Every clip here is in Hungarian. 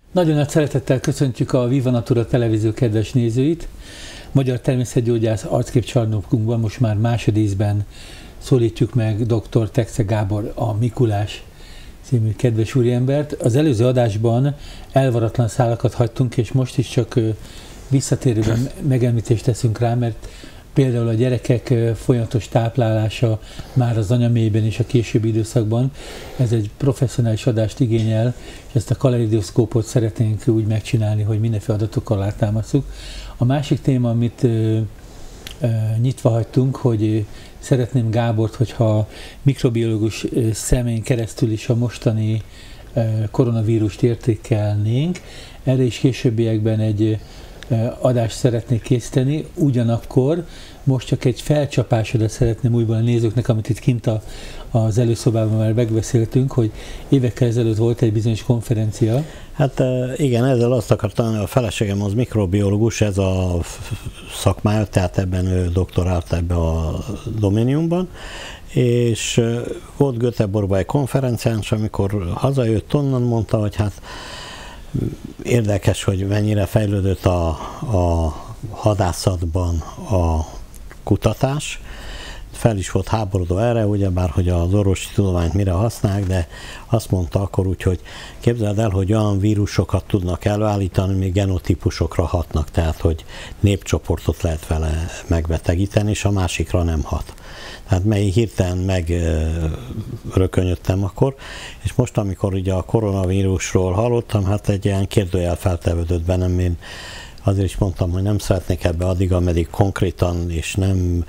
Nagyon nagy szeretettel köszöntjük a Viva Natura televízió kedves nézőit. Magyar természetgyógyász arcképcsarnokunkban most már másodízben szólítjuk meg dr. Teksze Gábor, a Mikulás című kedves úriembert. Az előző adásban elvaratlan szálakat hagytunk, és most is csak visszatérőben megemlítést teszünk rá, mert például a gyerekek folyamatos táplálása már az anyaméhben és a későbbi időszakban, ez egy professzionális adást igényel, és ezt a kaleidoszkópot szeretnénk úgy megcsinálni, hogy mindenféle adatokkal alátámasztjuk. A másik téma, amit nyitva hagytunk, hogy szeretném Gábort, hogyha mikrobiológus szemén keresztül is a mostani koronavírust értékelnénk. Erre is későbbiekben egy adást szeretnék készíteni, ugyanakkor most csak egy felcsapásodat szeretném újból a nézőknek, amit itt kint az előszobában már megbeszéltünk, hogy évekkel ezelőtt volt egy bizonyos konferencia. Hát igen, ezzel azt akartam, a feleségem az mikrobiológus, ez a szakmája, tehát ebben ő doktorált ebbe a dominiumban, és volt Göteborgban egy konferencián, és amikor hazajött onnan, mondta, hogy hát érdekes, hogy mennyire fejlődött a hadászatban a kutatás. Fel is volt háborodó erre, ugyebár, hogy az orvosi tudományt mire használják, de azt mondta akkor úgy, hogy képzeld el, hogy olyan vírusokat tudnak előállítani, még genotípusokra hatnak, tehát hogy népcsoportot lehet vele megbetegíteni, és a másikra nem hat. Tehát mely hirtelen megrökönyödtem akkor, és most, amikor ugye a koronavírusról hallottam, hát egy ilyen kérdőjel feltevődött bennem, én azért is mondtam, hogy nem szeretnék ebbe addig, ameddig konkrétan és nem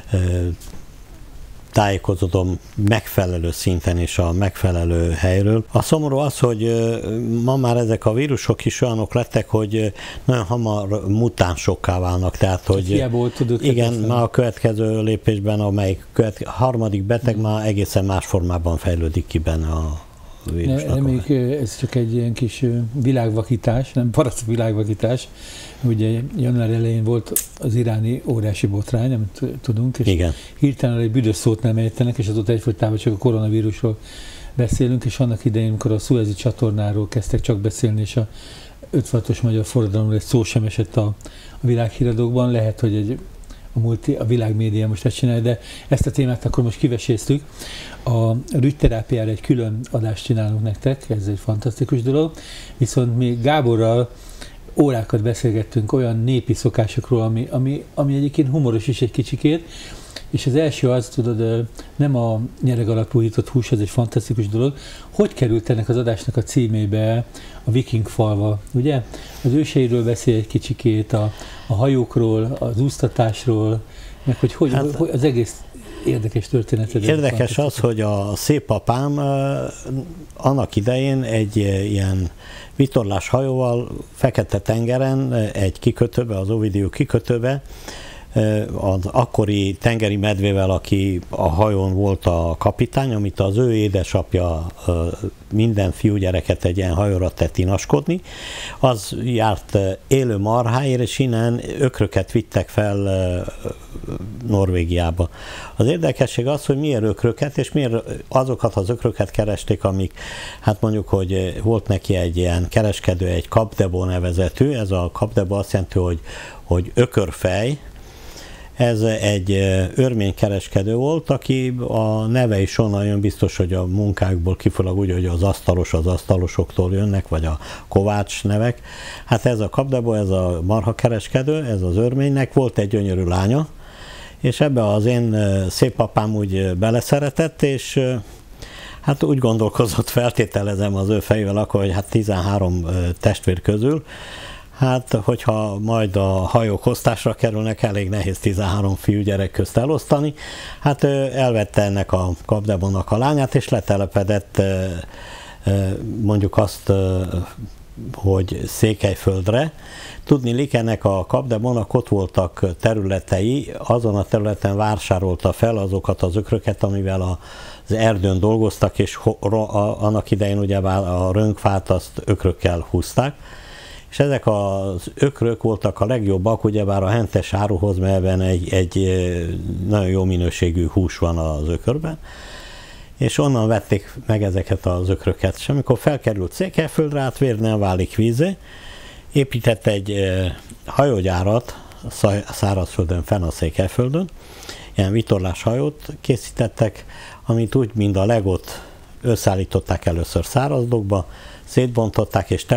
tájékozódom megfelelő szinten és a megfelelő helyről. A szomorú az, hogy ma már ezek a vírusok is olyanok lettek, hogy nagyon hamar mutánsokká válnak, tehát hogy igen, már a következő lépésben, amelyik harmadik beteg már egészen más formában fejlődik ki benne a vírusnak. Ez csak egy ilyen kis világvakítás, nem paraszt világvakítás. Ugye január elején volt az iráni óriási botrány, amit tudunk, és igen, hirtelen egy büdös szót nem ejtenek, és azóta egyfolytában csak a koronavírusról beszélünk, és annak idején, amikor a Szuezi csatornáról kezdtek csak beszélni, és a 56-os magyar forradalomról egy szó sem esett a világhíradókban, lehet, hogy a világmédia most ezt csinálja, de ezt a témát akkor most kiveséztük. A rügyterápiára egy külön adást csinálunk nektek, ez egy fantasztikus dolog, viszont mi Gáborral órákat beszélgettünk olyan népi szokásokról, ami egyébként humoros is egy kicsikét, és az első az, tudod, nem a nyereg alapú hított hús, ez egy fantasztikus dolog. Hogy került ennek az adásnak a címébe a viking falva, ugye? Az őseiről beszél egy kicsikét, a hajókról, az úsztatásról, meg hogy az egész érdekes történeted. Érdekes az, hogy a szépapám annak idején egy ilyen vitorlás hajóval Fekete-tengeren, egy kikötőbe, az Ovidiu kikötőbe, az akkori tengeri medvével, aki a hajón volt a kapitány, amit az ő édesapja minden fiúgyereket egy ilyen hajóra tett inaskodni, az járt élő marháért, és innen ökröket vittek fel Norvégiába. Az érdekesség az, hogy miért ökröket, és miért azokat az ökröket keresték, amik, hát mondjuk, hogy volt neki egy ilyen kereskedő, egy kapdebo nevezetű, ez a kapdebo azt jelenti, hogy ökörfej. Ez egy örménykereskedő volt, aki a neve is onnan jön, biztos, hogy a munkákból kifolyólag úgy, hogy az asztalosoktól jönnek, vagy a kovács nevek. Hát ez a kapdebo, ez a marha kereskedő, ez az örménynek volt egy gyönyörű lánya, és ebbe az én szépapám úgy beleszeretett, és hát úgy gondolkozott, feltételezem az ő fejével akkor, hogy hát 13 testvér közül, hát, hogyha majd a hajók osztásra kerülnek, elég nehéz 13 fiúgyerek közt elosztani. Hát elvette ennek a kapdebónak a lányát, és letelepedett mondjuk azt, hogy Székelyföldre. Tudniillik, ennek a kapdebónak ott voltak területei, azon a területen vásárolta fel azokat az ökröket, amivel az erdőn dolgoztak, és annak idején ugyebár a rönkfát azt ökrökkel húzták. És ezek az ökrök voltak a legjobbak, ugyebár a hentes áruhoz, mert ebben egy nagyon jó minőségű hús van az ökörben. és onnan vették meg ezeket az ökröket. És amikor felkerült Székelyföldre, hát vér nem válik vízé, épített egy hajógyárat szárazföldön, fenn a Székelyföldön, ilyen vitorláshajót készítettek, amit úgy, mint a Legót összeállították először szárazdokba, szétbontották, és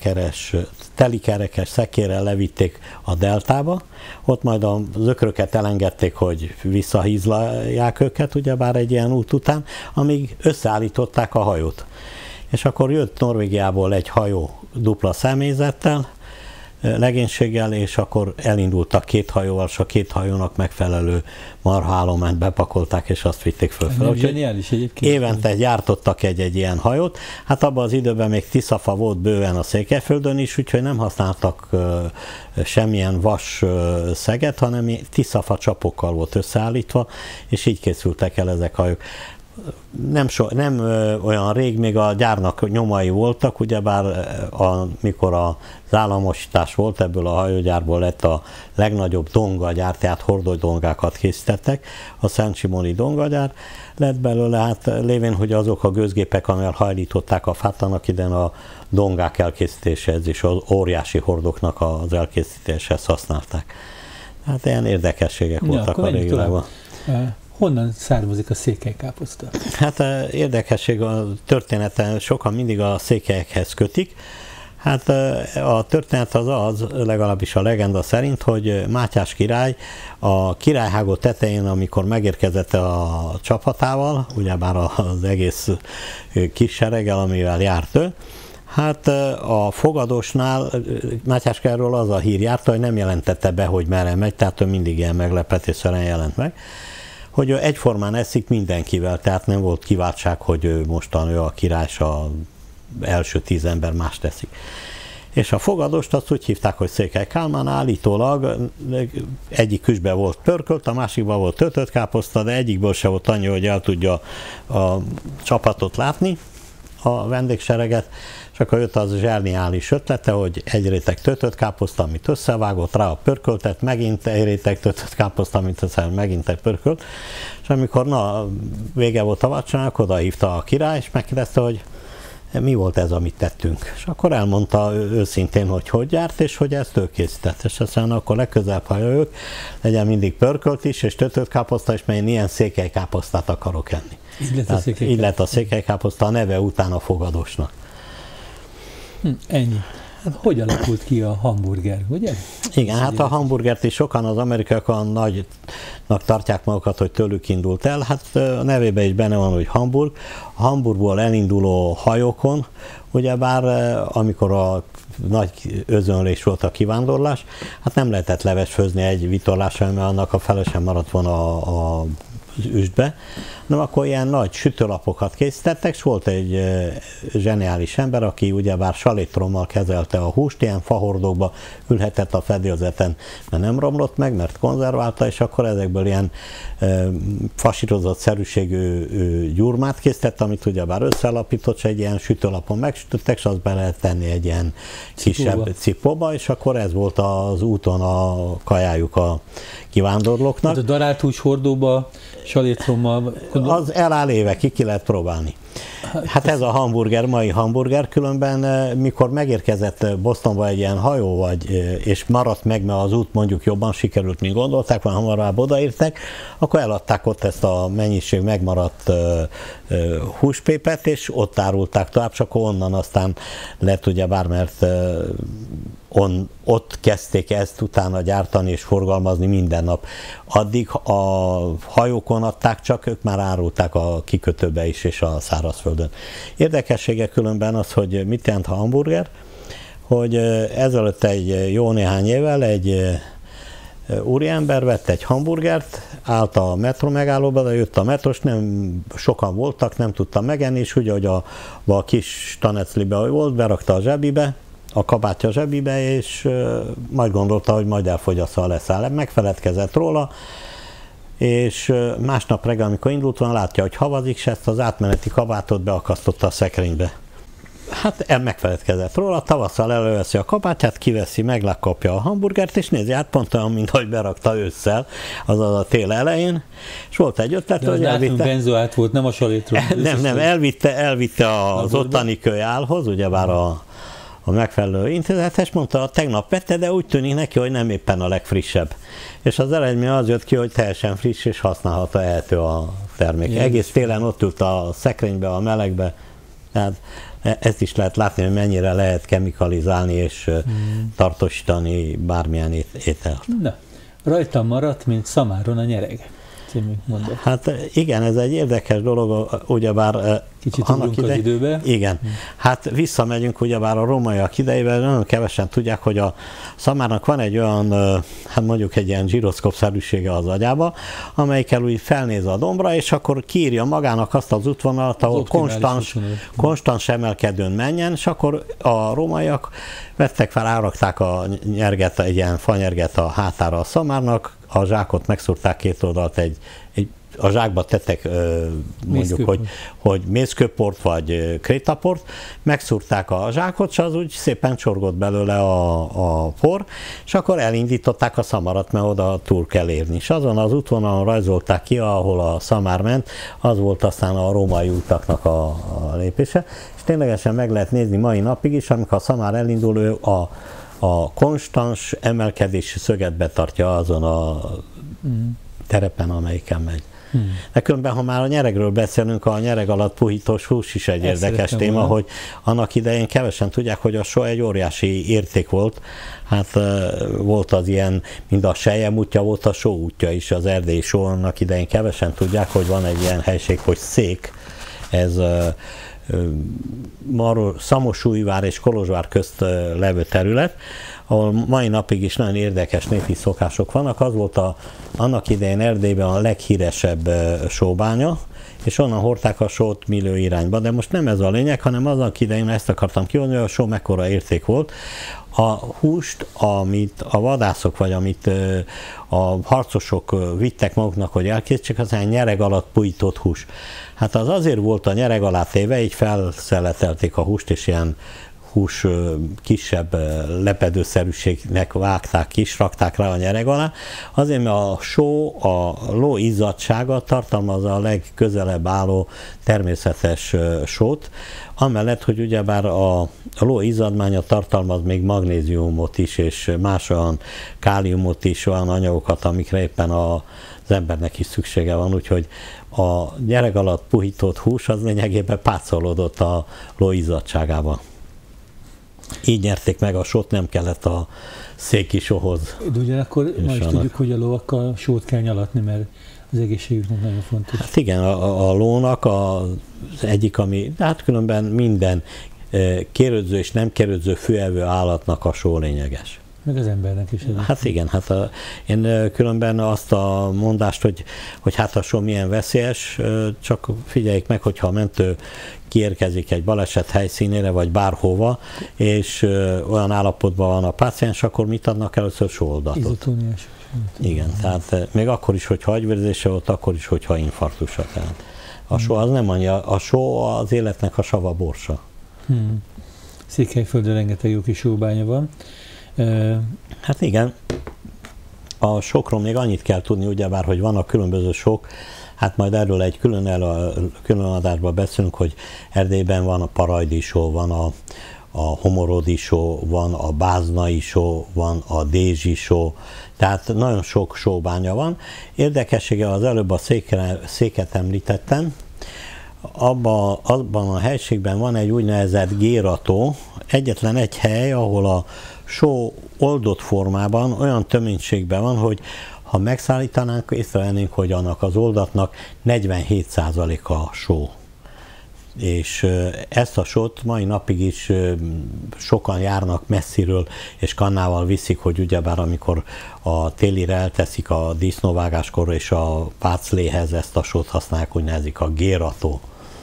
telikerekes szekérrel levitték a deltába, ott majd az ökröket elengedték, hogy visszahízlalják őket, ugyebár egy ilyen út után, amíg összeállították a hajót. És akkor jött Norvégiából egy hajó dupla személyzettel, legénységgel, és akkor elindultak 2 hajóval, és a 2 hajónak megfelelő marhaállományt bepakolták, és azt vitték föl. Évente gyártottak egy ilyen hajót. Hát abban az időben még Tiszafa volt bőven a Székelyföldön is, úgyhogy nem használtak semmilyen vas szeget, hanem Tiszafa csapokkal volt összeállítva, és így készültek el ezek a hajók. Nem olyan rég még a gyárnak nyomai voltak, ugyebár mikor az államosítás volt, ebből a hajógyárból lett a legnagyobb dongagyár, tehát hordódongákat készítettek, a Szent Simoni dongagyár lett belőle, hát lévén, hogy azok a gőzgépek, amivel hajlították a fát, annak idején a dongák elkészítéséhez és az óriási hordóknak az elkészítéshez használták. Hát ilyen érdekességek voltak a régióban. Honnan származik a székelykáposzta? Hát érdekesség a története, sokan mindig a székelyekhez kötik. Hát a történet az, legalábbis a legenda szerint, hogy Mátyás király a királyhágó tetején, amikor megérkezett a csapatával, ugyebár az egész kis sereggel, amivel járt ő, hát a fogadósnál Mátyás királyról az a hír járt, hogy nem jelentette be, hogy merre megy, tehát ő mindig ilyen meglepetésszerűen jelent meg, hogy ő egyformán eszik mindenkivel, tehát nem volt kiváltság, hogy ő mostan ő a király, és az első 10 ember más teszik. És a fogadost azt úgy hívták, hogy Székely Kálmán, állítólag egyik küsbe volt pörkölt, a másikban volt töltött káposzta, de egyikből se volt annyi, hogy el tudja a csapatot látni, a vendégsereget, és akkor jött az zseniális ötlete, hogy egy réteg töltött káposzta, amit összevágott, rá a pörköltet, megint egy réteg töltött káposzta, amit összevágott, megint egy pörkölt, és amikor vége volt a vacsorának, oda hívta a király, és megkérdezte, hogy mi volt ez, amit tettünk. És akkor elmondta őszintén, hogy járt, és hogy ezt ő készített. És aztán akkor legközelebb, ha ők, legyen mindig pörkölt is, és töltött káposzta, és én ilyen székelykáposztát akarok enni. Így lett a székelykáposzta, a neve után a fogadósnak. Ennyi. Hát hogy alakult ki a hamburger, ugye? Igen, hát a hamburgert is sokan az amerikaiak nagynak tartják magukat, hogy tőlük indult el. Hát a nevében is benne van, hogy Hamburg. A Hamburgból elinduló hajókon, ugyebár amikor a nagy özönlés volt a kivándorlás, hát nem lehetett leves főzni egy vitorlással, mert annak a fele sem maradt volna az üstbe, hanem akkor ilyen nagy sütőlapokat készítettek, és volt egy zseniális ember, aki ugyebár salétrommal kezelte a húst, ilyen fahordókba ülhetett a fedélzeten, mert nem romlott meg, mert konzerválta, és akkor ezekből ilyen fasírozott szerűségű gyurmát készített, amit ugyebár összealapított, és egy ilyen sütőlapon megsütöttek, és azt be lehet tenni egy ilyen kisebb cipóba, és akkor ez volt az úton a kajájuk a kivándorlóknak. Hát a darált hús hordóba, salétrommal... Az eláll évekig, ki lehet próbálni. Hát ez a hamburger, mai hamburger, különben mikor megérkezett Bostonba egy ilyen hajó, és maradt meg, mert az út mondjuk jobban sikerült, mint gondolták, vagy hamarabb odaértek, akkor eladták ott ezt a mennyiség megmaradt húspépet, és ott árulták tovább, csak onnan aztán lett ugyebár, mert ott kezdték ezt utána gyártani és forgalmazni minden nap. Addig a hajókon adták, csak ők már árulták a kikötőbe is és a szárazföldön. Érdekessége különben az, hogy mit jelent a hamburger, hogy ezelőtt egy jó néhány évvel egy úriember vett egy hamburgert, állt a metró megállóba, de jött a metros, nem sokan voltak, nem tudta megenni, és ugye, hogy a kis taneclibe, hogy volt, berakta a zsebibe, a kabátja zsebébe, és majd gondolta, hogy majd elfogyassza a leszáll. Megfeledkezett róla, és másnap reggel, amikor indult volna, látja, hogy havazik, és ezt az átmeneti kabátot beakasztotta a szekrénybe. Hát megfeledkezett róla, tavasszal előveszi a kabátját, kiveszi, megkapja a hamburgert, és nézi, hát pont olyan, mint hogy berakta ősszel, azaz a tél elején, és volt egy ötlet, hogy elvitte... benzoát volt, nem a salétról. Nem, elvitte az ottani kölyálhoz, ugyebár a megfelelő intézethez, mondta, tegnap vette, de úgy tűnik neki, hogy nem éppen a legfrissebb. És az eredmény az jött ki, hogy teljesen friss és használható, ehető a termék. Egész télen ott ült a szekrénybe, a melegbe, tehát ezt is lehet látni, hogy mennyire lehet kemikalizálni és tartósítani bármilyen ételt. Na, rajtam maradt, mint szamáron a nyereg. Hát igen, ez egy érdekes dolog, ugyebár kicsit ugrunk az időbe. Igen, hát visszamegyünk ugyebár a rómaiak idejében, nagyon kevesen tudják, hogy a szamárnak van egy olyan, hát mondjuk egy ilyen gyroszkópszerűsége az agyába, amelyikkel úgy felnéz a dombra, és akkor kiírja magának azt az útvonalat, ahol konstans emelkedőn menjen, és akkor a rómaiak vettek fel, árakták a nyerget, egy ilyen fanyerget a hátára a szamárnak, a zsákot megszúrták két oldalt, a zsákba tettek mondjuk, hogy mézkőport vagy krétaport, megszúrták a zsákot, és az úgy szépen csorgott belőle a por, és akkor elindították a szamarat, mert oda túl kell érni. És azon az útvonalon rajzolták ki, ahol a szamár ment, az volt aztán a római utaknak a lépése, és ténylegesen meg lehet nézni mai napig is, amikor a szamár elindul, ő a konstans emelkedési szöget betartja azon a terepen, amelyiken megy. De különben, ha már a nyeregről beszélünk, a nyereg alatt puhítós hús is egy érdekes téma, hogy annak idején kevesen tudják, hogy a só egy óriási érték volt. Hát volt az ilyen, mind a selyem útja, volt a só útja is, az erdélyi só, annak idején kevesen tudják, hogy van egy ilyen helység, hogy Szék, ez Szamosújvár és Kolozsvár közt levő terület, ahol mai napig is nagyon érdekes népi szokások vannak. Az volt annak idején Erdélyben a leghíresebb sóbánya, és onnan hordták a sót millió irányba, de most nem ez a lényeg, hanem azon idején ezt akartam kivonni, hogy a só mekkora érték volt. A húst, amit a vadászok, vagy amit a harcosok vittek maguknak, hogy elkészítsék, az egy nyereg alatt puhított hús. Hát az azért volt a nyereg alá téve, így felszeletelték a húst, és ilyen hús kisebb lepedőszerűségnek vágták ki, rakták rá a nyereg alá, azért, mert a só, a ló izzadsága tartalmazza a legközelebb álló természetes sót, amellett, hogy ugyebár a ló izzadmánya tartalmaz még magnéziumot is, és más olyan káliumot is, olyan anyagokat, amikre éppen az embernek is szüksége van, úgyhogy a nyereg alatt puhított hús az lényegében pácolódott a ló izzadságába. Így nyerték meg a sót, nem kellett a széki sóhoz. De ugyanakkor ma is tudjuk, hogy a lovakkal sót kell nyalatni, mert az egészségüknek nagyon fontos. Hát igen, a lónak az egyik, ami, hát különben minden kérődző és nem kérődző főevő állatnak a só lényeges. Meg az embernek is. Hát igen, hát én különben azt a mondást, hogy hát a só milyen veszélyes, csak figyeljék meg, hogyha a mentő kiérkezik egy baleset helyszínére, vagy bárhova, és olyan állapotban van a páciens, akkor mit adnak először? Sóoldatot. Izotóniás. Igen, tehát még akkor is, hogyha agyvérzése volt, akkor is, hogyha infarktusa. Tehát a só az nem annyi, a só az életnek a sava borsa. Székelyföldön rengeteg jó kis sóbánya van. Hát igen, a sókról még annyit kell tudni, ugyebár, hogy vannak különböző sók, hát majd erről egy külön adásban beszélünk, hogy Erdélyben van a parajdi só, van a homorodi só, van a báznai só, van a dézsi só, tehát nagyon sok sóbánya van. Érdekessége az előbb a széket említettem, abban a helységben van egy úgynevezett gérató, egyetlen egy hely, ahol a só oldott formában olyan töménységben van, hogy ha megszállítanánk, észrevennénk, hogy annak az oldatnak 47%-a só. És ezt a sót mai napig is sokan járnak messziről, és kannával viszik, hogy ugyebár amikor a télire elteszik a disznóvágáskor, és a pácléhez ezt a sót használják, úgy nevezik a gérató.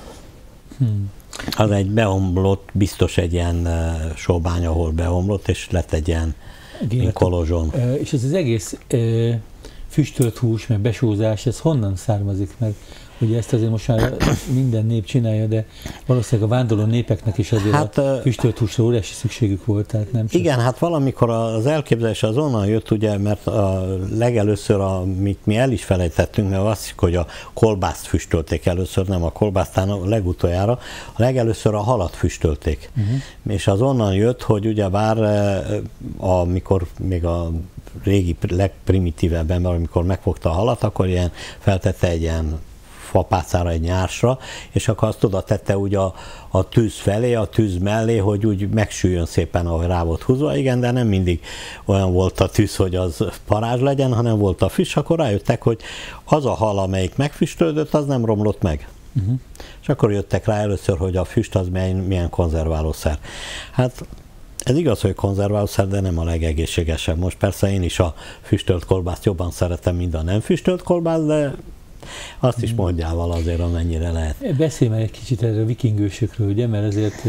Az egy beomlott, biztos egy ilyen sóbány, ahol beomlott, és lett egy ilyen kolozson. És ez az egész füstölt hús, meg besózás, ez honnan származik meg? Ugye ezt azért most már minden nép csinálja, de valószínűleg a vándorló népeknek is azért a füstölt húsra óriási szükségük volt. Tehát nem csak... Igen, hát valamikor az elképzelés az onnan jött, ugye, mert legelőször, amit mi el is felejtettünk, mert azt hiszük, hogy a kolbászt füstölték először, nem a kolbásztán a legutoljára, legelőször a halat füstölték. És az onnan jött, hogy ugyebár amikor még a régi, legprimitívebb ember, amikor megfogta a halat, akkor ilyen feltette egy ilyen fapácára, egy nyársra, és akkor azt oda tette úgy a tűz felé, a tűz mellé, hogy úgy megsüljön szépen, ahogy rá volt húzva. Igen, de nem mindig olyan volt a tűz, hogy az parázs legyen, hanem volt a füst, akkor rájöttek, hogy az a hal, amelyik megfüstölődött, az nem romlott meg. És akkor jöttek rá először, hogy a füst az milyen konzerválószer. Hát ez igaz, hogy konzerválószer, de nem a legegészségesebb. Most persze én is a füstölt kolbászt jobban szeretem, mint a nem füstölt kolbászt, de azt is mondjával azért, amennyire lehet. Beszélj már egy kicsit erről a vikingősökről, ugye, mert azért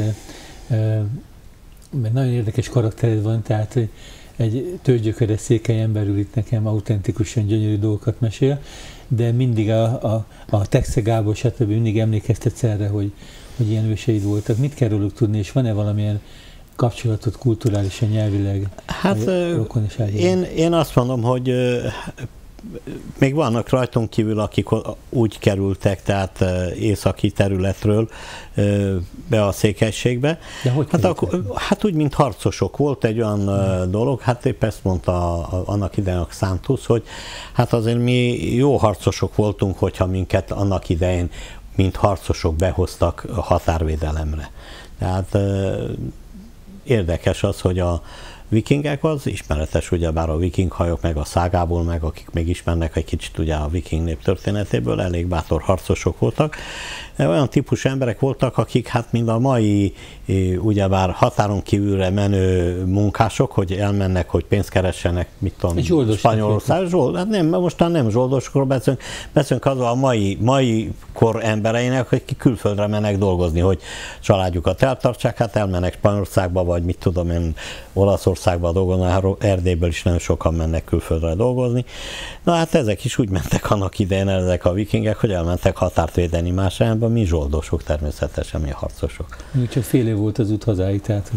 mert nagyon érdekes karaktered van, tehát egy tőzsgyökeres székely ember ül itt nekem, autentikusan gyönyörű dolgokat mesél, de mindig a Teksze Gábor, stb. Mindig emlékeztetsz erre, hogy ilyen őseid voltak. Mit kell róluk tudni, és van-e valamilyen kapcsolatot kulturálisan, nyelvileg? Hát én azt mondom, hogy még vannak rajtunk kívül, akik úgy kerültek, tehát északi területről be a székelységbe. De hogy hát úgy, mint harcosok. Volt egy olyan dolog, hát épp ezt mondta annak idején a Xanthus, hogy hát azért mi jó harcosok voltunk, hogyha minket annak idején, mint harcosok behoztak a határvédelemre. Tehát érdekes az, hogy a vikingek az ismeretes, ugyebár a viking hajók, meg a szágából, meg akik még ismernek egy kicsit ugye a viking nép történetéből, elég bátor harcosok voltak. Olyan típusú emberek voltak, akik hát mind a mai ugyebár határon kívülre menő munkások, hogy elmennek, hogy pénzt keressenek, mit tudom, Spanyolország, hát nem, mostan nem zsoldosokról beszélünk az a mai kor embereinek, akik külföldre mennek dolgozni, hogy családjukat eltartsák, hát elmennek Spanyolországba, vagy mit tudom én, Olaszországba dolgozni, Erdélyből is nagyon sokan mennek külföldre dolgozni. Na hát ezek is úgy mentek annak idején, ezek a vikingek, hogy elmentek határt védeni más helyben, mi zsoldosok természetesen, mi harcosok. Csak fél év volt az út hazáig, tehát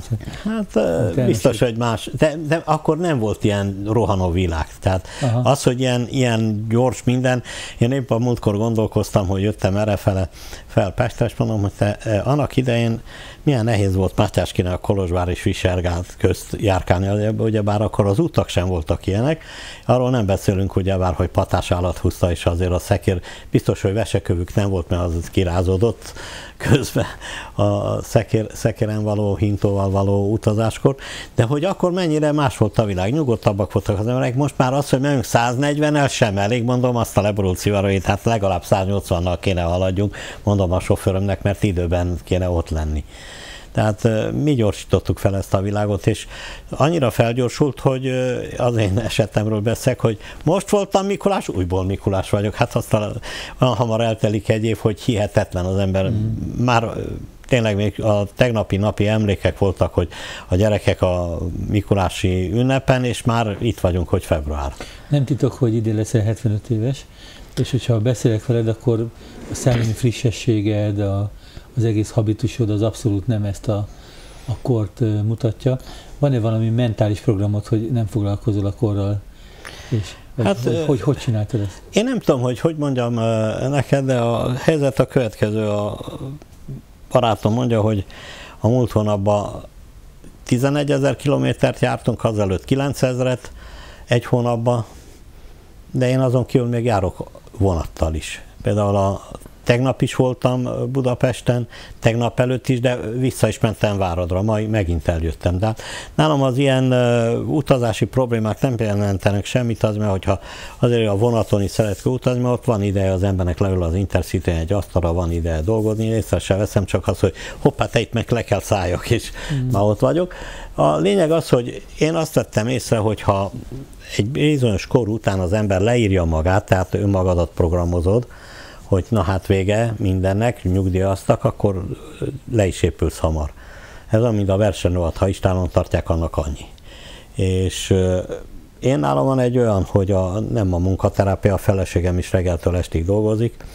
hát biztos, hogy más, de akkor nem volt ilyen rohanó világ. Tehát az, hogy ilyen gyors minden, én épp a múltkor gondolkoztam, hogy jöttem erre fel Pestre, és mondom, hogy annak idején milyen nehéz volt Mátyáskinek a Kolozsvár és Visergát közt járkálni, ugyebár akkor az utak sem voltak ilyenek. Arról nem beszélünk, ugyebár, hogy patás állat húzta, és azért a szekér, biztos, hogy vesekövük nem volt, mert az kirázódott közben a szekéren való, hintóval való utazáskor, de hogy akkor mennyire más volt a világ, nyugodtabbak voltak az emberek, most már az, hogy megyünk 140-el sem elég, mondom, azt a leborult szivarait, hát legalább 180-nal kéne haladjunk, mondom a sofőrömnek, mert időben kéne ott lenni. Tehát mi gyorsítottuk fel ezt a világot, és annyira felgyorsult, hogy az én esetemről beszélek, hogy most voltam Mikulás, újból Mikulás vagyok. Hát aztán olyan hamar eltelik egy év, hogy hihetetlen az ember. Már tényleg még a tegnapi napi emlékek voltak, hogy a gyerekek a mikulási ünnepen, és már itt vagyunk, hogy február. Nem titok, hogy idén leszel 75 éves, és hogyha beszélek veled, akkor a szellemi frissességed, az egész habitusod az abszolút nem ezt a kort mutatja. Van-e valami mentális programot, hogy nem foglalkozol a korral? És hát, hogy csináltad ezt? Én nem tudom, hogy mondjam neked, de a helyzet a következő. A barátom mondja, hogy a múlt hónapban 11 000 kilométert jártunk, azelőtt 9 000-et egy hónapban, de én azon kívül még járok vonattal is. Például tegnap is voltam Budapesten, tegnap előtt is, de vissza is mentem Váradra, majd megint eljöttem. De nálam az ilyen utazási problémák nem jelentenek semmit, az, mert hogyha azért a vonaton is szeretek utazni, mert ott van ideje az embernek leül az Intercity egy asztalra, van ideje dolgozni, észre se veszem, csak az, hogy hoppá, te itt meg le kell szálljak, és már ott vagyok. A lényeg az, hogy én azt vettem észre, hogyha egy bizonyos kor után az ember leírja magát, tehát önmagadat programozod, hogy na hát vége mindennek, nyugdíjaztak, akkor le is épülsz hamar. Ez olyan, mint a versenyrovat, ha istálon tartják, annak annyi. És én nálam van egy olyan, hogy nem a munkaterápia, a feleségem is reggeltől estig dolgozik,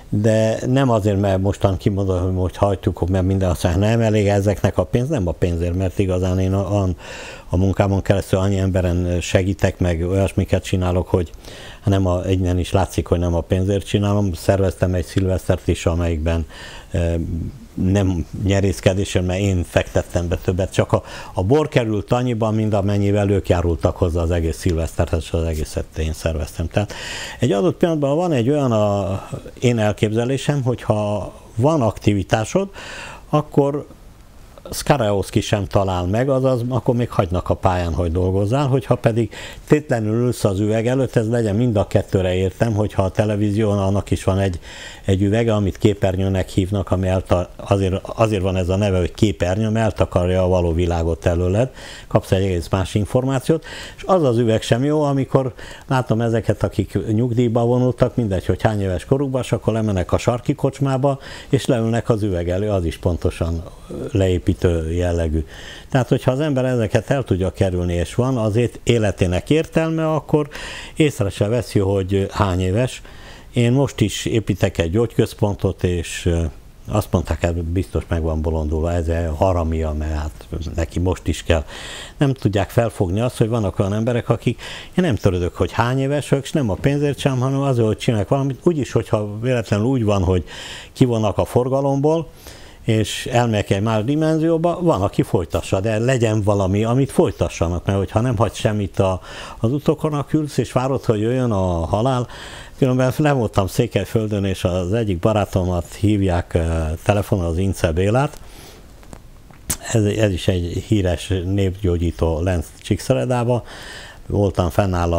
de nem azért, mert mostan kimondom, hogy hagyjuk, mert minden azt mondja, nem elég ezeknek a pénz, nem a pénzért, mert igazán én a munkámon keresztül annyi emberen segítek, meg olyasmiket csinálok, hogy innen is látszik, hogy nem a pénzért csinálom. Szerveztem egy szilvesztert is, amelyikben nem nyerészkedéssel, mert én fektettem be többet, csak a bor került annyiban, mint amennyivel ők járultak hozzá az egész szilvesztert, és az egészet én szerveztem. Tehát egy adott pillanatban van egy olyan én elképzelésem, hogyha van aktivitásod, akkor Szkarajószki sem talál meg, azaz akkor még hagynak a pályán, hogy dolgozzál, hogyha pedig tétlenül ülsz az üveg előtt, ez legyen mind a kettőre értem, hogyha a televízión annak is van egy üvege, amit képernyőnek hívnak, ami azért van ez a neve, hogy képernyő, mert eltakarja a való világot előled, kapsz egy egész más információt, és az az üveg sem jó, amikor látom ezeket, akik nyugdíjba vonultak, mindegy, hogy hány éves korukban, és akkor lemennek a sarki kocsmába, és leülnek az üveg elő, az is pontosan leépítő jellegű. Tehát, hogyha az ember ezeket el tudja kerülni, és van azért életének értelme, akkor észre se veszi, hogy hány éves. Én most is építek egy gyógyközpontot, és azt mondták, hogy biztos meg van bolondulva, ez a haramia, mert hát neki most is kell. Nem tudják felfogni azt, hogy vannak olyan emberek, akik, én nem törődök, hogy hány évesek, és nem a pénzért sem, hanem azért, hogy csinálják valamit. Úgyis, hogyha véletlenül úgy van, hogy kivonnak a forgalomból, és elmegyek egy más dimenzióba, van, aki folytassa, de legyen valami, amit folytassanak, mert hogyha nem hagy semmit az utókornak ülsz, és várod, hogy jöjjön a halál. Különben nem voltam Székelyföldön, és az egyik barátomat hívják telefonon, az Ince Bélát. Ez is egy híres népgyógyító lenc Csíkszeredába. Voltam fennáll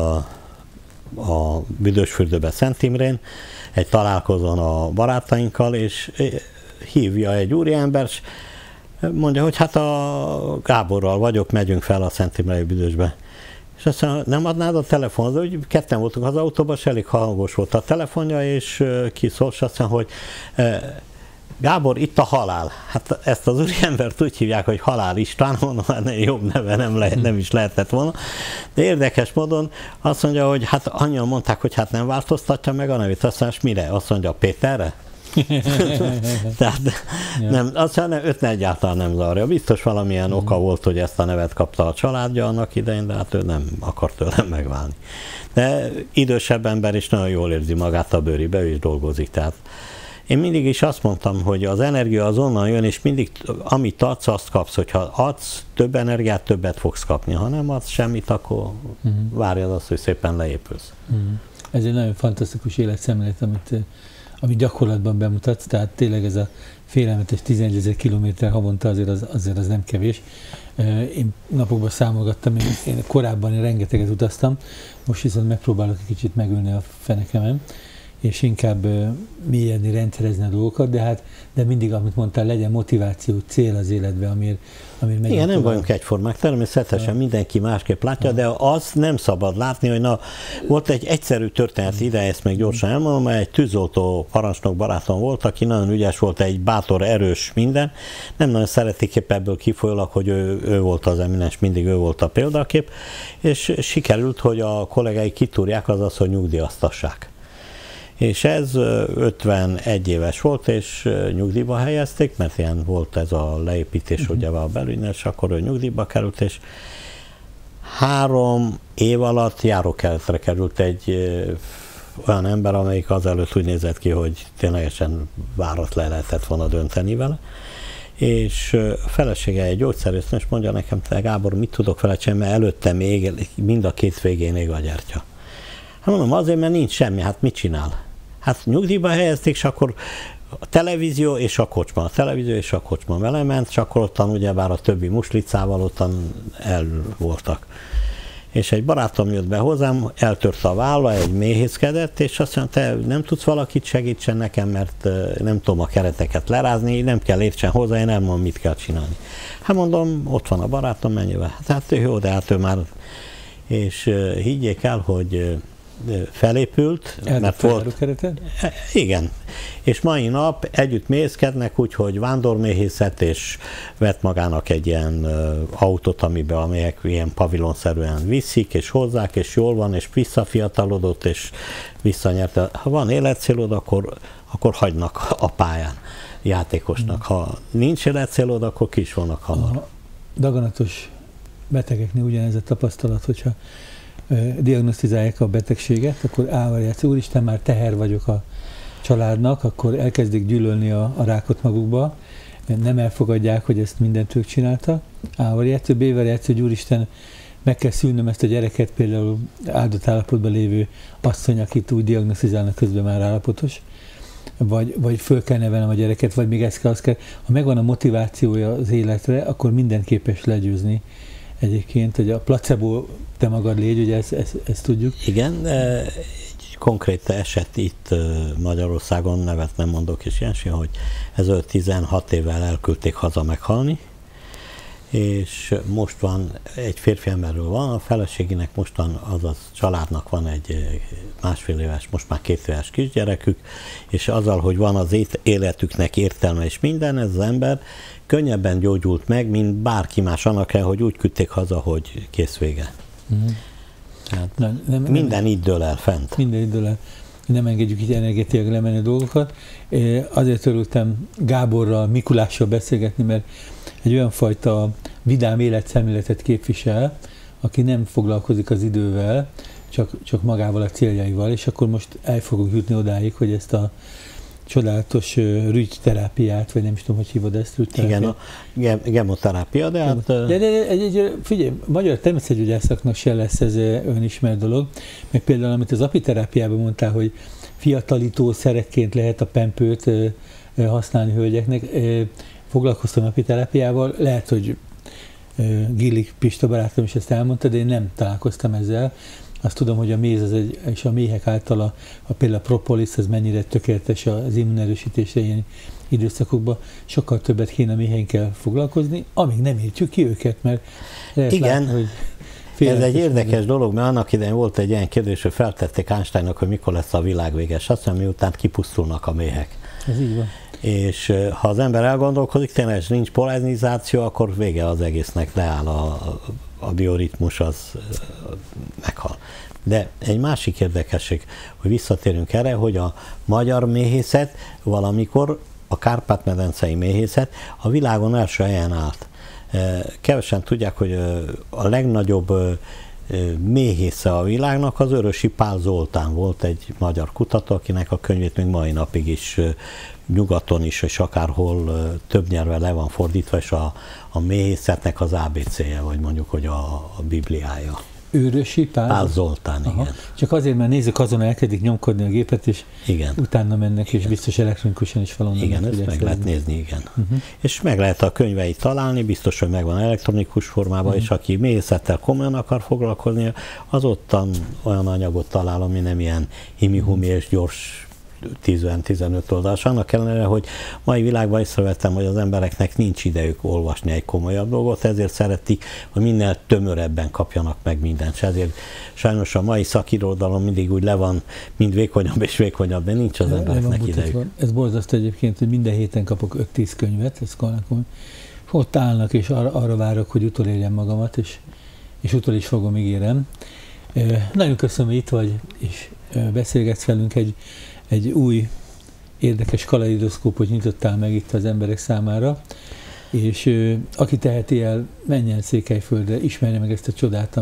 a Büdösfürdőbe Szent Imrén, egy találkozón a barátainkkal, és hívja egy úriember, és mondja, hogy hát a Gáborral vagyok, megyünk fel a Szent Imrei Büdösbe. És azt mondja, nem adnád a telefonot, hogy ketten voltunk az autóban, és elég hangos volt a telefonja, és kiszólt, és azt mondja, hogy Gábor, itt a halál. Hát ezt az úriembert úgy hívják, hogy Halál István, mondom, jobb neve nem is lehetett volna. De érdekes módon azt mondja, hogy hát annyian mondták, hogy hát nem változtatja meg a nevét. Azt mondja, mire? Azt mondja, Péterre? Tehát nem, azt mondja, őt egyáltalán nem zavarja. Biztos valamilyen oka volt, hogy ezt a nevet kapta a családja annak idején, de hát ő nem akar tőlem megválni. De idősebb ember is nagyon jól érzi magát a bőribe, ő is dolgozik. Tehát én mindig is azt mondtam, hogy az energia azonnal jön, és mindig amit adsz, azt kapsz. Hogyha adsz több energiát, többet fogsz kapni. Ha nem adsz semmit, akkor várjad azt, hogy szépen leépülsz. Ez egy nagyon fantasztikus életszemlélet, amit gyakorlatban bemutatsz, tehát tényleg ez a félelmetes 11 000 kilométer havonta azért az nem kevés. Én napokban számolgattam, én korábban rengeteget utaztam, most viszont megpróbálok egy kicsit megülni a fenekemen, és inkább mélyedni, rendszerezni a dolgokat, de mindig, amit mondtál, legyen motiváció, cél az életben, amire megyünk. Igen, nem vagyunk egyformák, természetesen mindenki másképp látja, de azt nem szabad látni, hogy volt egy egyszerű történet ide, ezt még gyorsan elmondom, mert egy tűzoltó parancsnok barátom volt, aki nagyon ügyes volt, egy bátor, erős minden, nem nagyon szeretik épp ebből kifolyólag, hogy ő volt az eminens, mindig ő volt a példakép, és sikerült, hogy a kollégái kitúrják, azaz, hogy nyugdíjaztassák. És ez 51 éves volt, és nyugdíjba helyezték, mert ilyen volt ez a leépítés, ugye a belügynél, és akkor ő nyugdíjba került, és 3 év alatt járókeletre került egy olyan ember, amelyik azelőtt úgy nézett ki, hogy ténylegesen váratlan lehetett volna dönteni vele. És a felesége egy gyógyszerésznő, és mondja nekem, te Gábor, mit tudok vele csinálni, mert előtte még mind a két végén ég a gyertya. Hát mondom, azért, mert nincs semmi, hát mit csinál? Hát nyugdíjba helyezték, és akkor a televízió és a kocsma vele ment, és akkor ottan ugyebár a többi muslicával ottan el voltak. És egy barátom jött be hozzám, eltört a válla, egy méhészkedett, és azt mondta, te nem tudsz valakit segítsen nekem, mert nem tudom a kereteket lerázni, nem kell értsen hozzá, én nem mondom, mit kell csinálni. Hát mondom, ott van a barátom, mennyivel. Hát jó, de hát ő már, és higgyék el, hogy felépült, mert volt... Igen, és mai nap együtt mészkednek, úgyhogy vándorméhészet, és vett magának egy ilyen autót, amiben a méhek ilyen pavilonszerűen viszik, és hozzák, és jól van, és visszafiatalodott, és visszanyerte. Ha van életcélod, akkor hagynak a pályán játékosnak. Ha nincs életcélod, akkor ki is vannak hamar. A daganatos betegeknél ugyanez a tapasztalat, hogyha diagnosztizálják a betegséget, akkor álvarják, úristen, már teher vagyok a családnak, akkor elkezdik gyűlölni a rákot magukba, nem elfogadják, hogy ezt mindent ők csinálta, álvarják, B-variáció, hogy úristen, meg kell szülnöm ezt a gyereket, például áldott állapotban lévő asszony, akit úgy diagnosztizálnak, közben már állapotos, vagy föl kell nevelnem a gyereket, vagy még ezt kell, azt kell. Ha megvan a motivációja az életre, akkor mindent képes legyőzni. Egyébként, hogy a placebo te magad légy, ugye ezt tudjuk. Igen, egy konkrét eset itt Magyarországon, nevet nem mondok is ilyen, hogy ezelőtt 16 évvel elküldték haza meghalni, és most van, egy férfi emberről van, a feleségének mostan, azaz családnak van egy 1,5 éves, most már 2 éves kisgyerekük, és azzal, hogy van az életüknek értelme és minden, ez az ember könnyebben gyógyult meg, mint bárki más, annak el, hogy úgy küldték haza, hogy kész vége. Tehát minden így dől el fent. Minden így dől el. Nem engedjük így energetiailag lemenni a dolgokat. Azért örültem Gáborral, Mikulással beszélgetni, mert egy olyan fajta vidám életszemléletet képvisel, aki nem foglalkozik az idővel, csak magával a céljaival, és akkor most el fogunk jutni odáig, hogy ezt a csodálatos rügyterápiát, vagy nem is tudom, hogy hívod ezt, rügyterápiát. Igen, a gemoterápia, de hát... De figyelj, magyar természetgyógyászaknak se lesz ez önismert dolog, meg például, amit az apiterápiában mondtál, hogy fiatalító szerekként lehet a pempőt használni hölgyeknek. Foglalkoztam apiterápiával, lehet, hogy Gillik Pista barátom is ezt elmondta, de én nem találkoztam ezzel. Azt tudom, hogy a méz és a méhek által például a propolis, ez mennyire tökéletes az immunerősítésre ilyen időszakokban. Sokkal többet kéne méheinkkel foglalkozni, amíg nem értjük ki őket, mert lehet látni, hogy ez egy érdekes dolog, mert annak idején volt egy ilyen kérdés, hogy feltették Einsteinnak, hogy mikor lesz a világ véges. Azt mondja, miután kipusztulnak a méhek. Ez így van. És ha az ember elgondolkodik, tényleg nincs polarizáció, akkor vége az egésznek, leáll a bioritmus, az meghal. De egy másik érdekesség, hogy visszatérünk erre, hogy a magyar méhészet valamikor, a Kárpát-medencei méhészet a világon első helyen állt. Kevesen tudják, hogy a legnagyobb méhésze a világnak az Örösi Pál Zoltán volt, egy magyar kutató, akinek a könyvét még mai napig is nyugaton is, és akárhol több nyelven le van fordítva, és a méhészetnek az ABC-je, vagy mondjuk, hogy a Bibliája. Őrösi Pál Zoltán, igen. Csak azért, mert nézők azon elkezdik nyomkodni a gépet, és igen. Utána mennek, és biztos elektronikusan is valonnan. Igen, ezt meg lehet nézni, igen. És meg lehet a könyveit találni, biztos, hogy megvan elektronikus formában, és aki méhészettel komolyan akar foglalkozni, az ottan olyan anyagot talál, ami nem ilyen himi-humi és gyors 10-15 oldalas. Annak ellenére, hogy mai világban észrevettem, hogy az embereknek nincs idejük olvasni egy komolyabb dolgot, ezért szeretik, hogy minél tömörebben kapjanak meg mindent. És ezért sajnos a mai szakirodalom mindig úgy le van, mind vékonyabb és vékonyabb, de nincs az embereknek idejük. Ez borzasztó egyébként, hogy minden héten kapok 5-10 könyvet, ott állnak, és arra várok, hogy utolérjem magamat, és utol is fogom, ígérem. Nagyon köszönöm, hogy itt vagy, és beszélgetsz velünk egy új, érdekes kaleidoszkópot nyitottál meg itt az emberek számára, és aki teheti el, menjen Székelyföldre, ismerje meg ezt a csodát,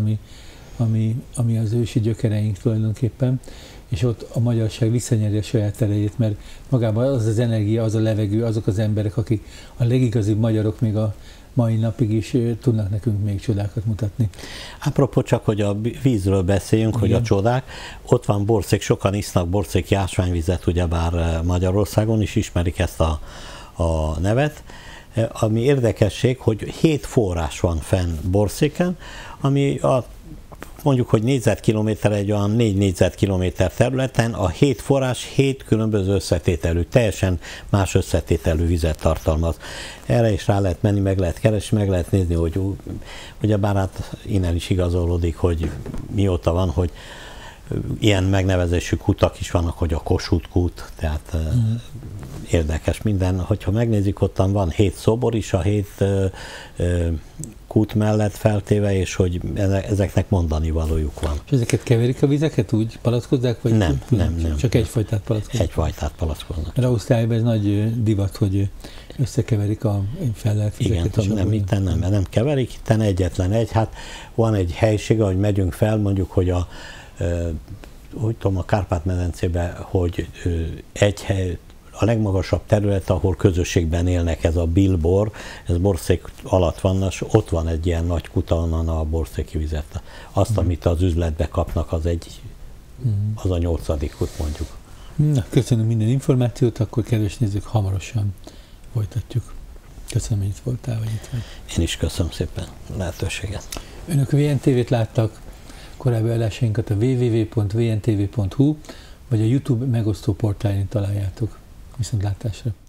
ami az ősi gyökereink tulajdonképpen, és ott a magyarság visszanyeri a saját erejét, mert magában az energia, az a levegő, azok az emberek, akik a legigazibb magyarok még a mai napig is tudnak nekünk még csodákat mutatni. Apropó, csak hogy a vízről beszéljünk, igen. Hogy a csodák, ott van borcék, sokan isznak borcéki ásványvizet, ugyebár Magyarországon is ismerik ezt a nevet. Ami érdekesség, hogy 7 forrás van fenn Borszéken, ami mondjuk, hogy négyzetkilométer, egy olyan 4 négyzetkilométer területen a 7 forrás 7 különböző összetételű, teljesen más összetételű vizet tartalmaz. Erre is rá lehet menni, meg lehet keresni, meg lehet nézni, hogy ugyebár hát innen is igazolódik, hogy mióta van, hogy ilyen megnevezésű kutak is vannak, hogy a Kossuth kút, tehát érdekes minden. Hogyha megnézik, ottan van 7 szobor is a 7 kút mellett feltéve, és hogy ezeknek mondani valójuk van. És ezeket keverik a vizeket, úgy palackozzák? Vagy nem. Csak egyfajtát palackoznak? Egyfajtát palackoznak. Mert Ausztráliában ez nagy divat, hogy összekeverik a fellelt vizeket. Igen, itten nem keverik, itten egyetlen egy. Hát van egy helység, ahogy megyünk fel, mondjuk, hogy úgy tudom, a Kárpát-medencében, hogy egy hely, a legmagasabb terület, ahol közösségben élnek, ez a Bilbor, ez Borszék alatt van, és ott van egy ilyen nagy kuta, onnan a borszéki vizet. Azt, amit az üzletbe kapnak, az a 8. kút mondjuk. Na, köszönöm minden információt, akkor kedves nézők, hamarosan folytatjuk. Köszönöm, hogy itt voltál, vagy itt vagy. Én is köszönöm szépen a lehetőséget. Önök VNTV-t láttak, korábbi adásainkat a www.vntv.hu vagy a YouTube megosztó portálon találjátok. Viszontlátásra!